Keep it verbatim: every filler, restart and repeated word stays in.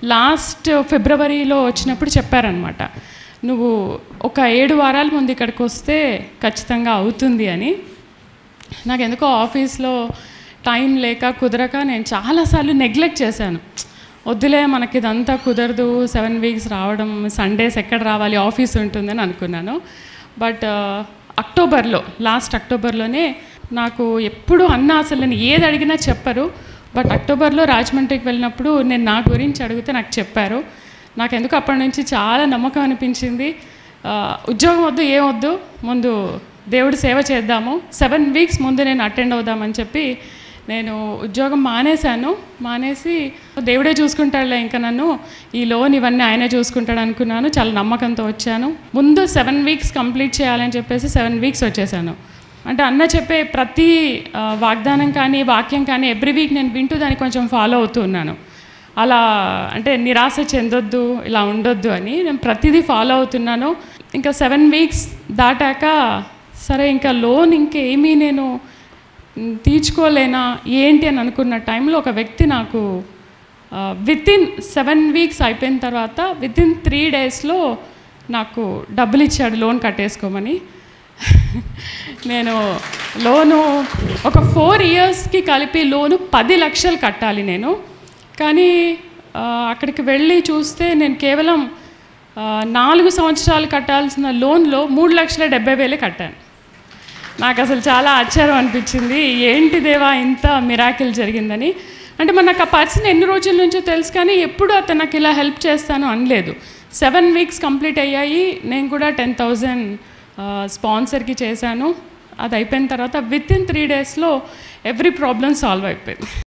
Last ఫిబ్రవరిలో వచ్చినప్పుడు చెప్పారనమాట, నువ్వు ఒక ఏడు వారాల ముందు ఇక్కడికి వస్తే ఖచ్చితంగా అవుతుంది అని. నాకు ఎందుకో ఆఫీస్లో టైం లేక కుదరక నేను చాలాసార్లు నెగ్లెక్ట్ చేశాను. వద్దులే మనకి ఇదంతా కుదరదు, సెవెన్ వీక్స్ రావడం, సండేస్ ఎక్కడ రావాలి, ఆఫీస్ ఉంటుందని అనుకున్నాను. బట్ అక్టోబర్లో లాస్ట్ అక్టోబర్లోనే నాకు ఎప్పుడు అన్న అసలు నేను ఏది అడిగినా చెప్పరు. బట్ అక్టోబర్లో రాజమండ్రికి వెళ్ళినప్పుడు నేను నా గురించి అడిగితే నాకు చెప్పారు. నాకు ఎందుకు అప్పటి నుంచి చాలా నమ్మకం అనిపించింది. ఉద్యోగం వద్దు, ఏం వద్దు, ముందు దేవుడి సేవ చేద్దాము, సెవెన్ వీక్స్ ముందు నేను అటెండ్ అవుదామని చెప్పి నేను ఉద్యోగం మానేశాను. మానేసి దేవుడే చూసుకుంటాడులే ఇంకా నన్ను, ఈ లోన్ ఇవన్నీ ఆయనే చూసుకుంటాడు అనుకున్నాను. చాలా నమ్మకంతో వచ్చాను. ముందు సెవెన్ వీక్స్ కంప్లీట్ చేయాలని చెప్పేసి సెవెన్ వీక్స్ వచ్చేసాను. అంటే అన్న చెప్పే ప్రతి వాగ్దానం కానీ వాక్యం కానీ ఎవ్రీ వీక్ నేను వింటూ దాన్ని కొంచెం ఫాలో అవుతూ ఉన్నాను. అలా అంటే నిరాశ చెందొద్దు, ఇలా ఉండొద్దు అని నేను ప్రతిదీ ఫాలో అవుతున్నాను. ఇంకా సెవెన్ వీక్స్ దాటాక సరే ఇంకా లోన్ ఇంకేమీ నేను తీర్చుకోలేనా ఏంటి అని అనుకున్న టైంలో ఒక వ్యక్తి నాకు విత్ ఇన్ సెవెన్ వీక్స్ అయిపోయిన తర్వాత విత్ ఇన్ త్రీ డేస్లో నాకు డబ్బులు ఇచ్చాడు లోన్ కట్టేసుకోమని. నేను లోను ఒక ఫోర్ ఇయర్స్కి కలిపి లోను పది లక్షలు కట్టాలి నేను. కానీ అక్కడికి వెళ్ళి చూస్తే నేను కేవలం నాలుగు సంవత్సరాలు కట్టాల్సిన లోన్లో మూడు లక్షల డెబ్బై వేలే కట్టాను. నాకు అసలు చాలా ఆశ్చర్యం అనిపించింది, ఏంటి దేవా ఇంత మిరాకిల్ జరిగిందని. అంటే మన నాకు ఆ పర్సన్ ఎన్ని రోజుల నుంచో తెలుసు, కానీ ఎప్పుడు అతను నాకు ఇలా హెల్ప్ చేస్తాను అనలేదు. సెవెన్ వీక్స్ కంప్లీట్ అయ్యాయి. నేను కూడా టెన్ థౌజండ్ స్పాన్సర్కి చేశాను. అది అయిపోయిన తర్వాత విత్ ఇన్ త్రీ డేస్లో ఎవ్రీ ప్రాబ్లం సాల్వ్ అయిపోయింది.